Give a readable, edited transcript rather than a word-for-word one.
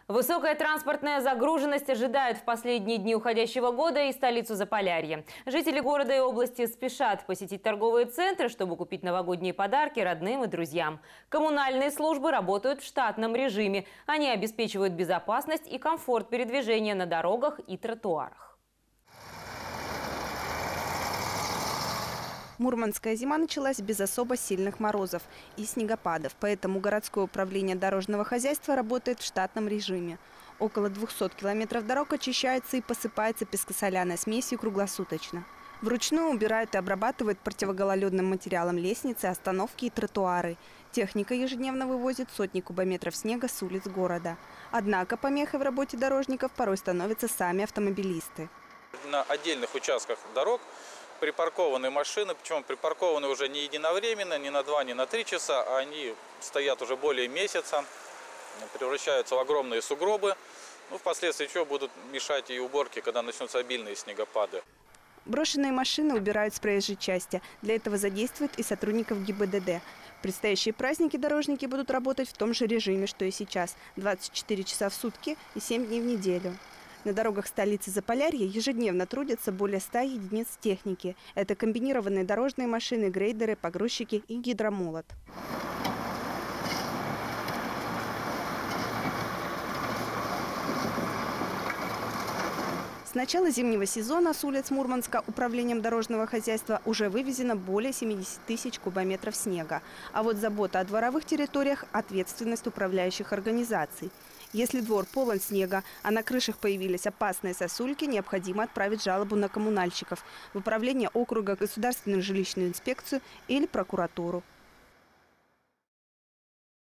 Высокая транспортная загруженность ожидает в последние дни уходящего года и столицу Заполярья. Жители города и области спешат посетить торговые центры, чтобы купить новогодние подарки родным и друзьям. Коммунальные службы работают в штатном режиме. Они обеспечивают безопасность и комфорт передвижения на дорогах и тротуарах. Мурманская зима началась без особо сильных морозов и снегопадов, поэтому городское управление дорожного хозяйства работает в штатном режиме. Около 200 километров дорог очищается и посыпается пескосоляной смесью круглосуточно. Вручную убирают и обрабатывают противогололедным материалом лестницы, остановки и тротуары. Техника ежедневно вывозит сотни кубометров снега с улиц города. Однако помехой в работе дорожников порой становятся сами автомобилисты. На отдельных участках дорог припаркованы машины, причем припаркованы уже не единовременно, не на 2, не на 3 часа, а они стоят уже более месяца, превращаются в огромные сугробы, впоследствии чего будут мешать и уборки, когда начнутся обильные снегопады. Брошенные машины убирают с проезжей части. Для этого задействуют и сотрудников ГИБДД. В предстоящие праздники дорожники будут работать в том же режиме, что и сейчас – 24 часа в сутки и 7 дней в неделю. На дорогах столицы Заполярья ежедневно трудятся более 100 единиц техники. Это комбинированные дорожные машины, грейдеры, погрузчики и гидромолот. С начала зимнего сезона с улиц Мурманска управлением дорожного хозяйства уже вывезено более 70 тысяч кубометров снега. А вот забота о дворовых территориях – ответственность управляющих организаций. Если двор полон снега, а на крышах появились опасные сосульки, необходимо отправить жалобу на коммунальщиков в управление округа, государственную жилищную инспекцию или прокуратуру.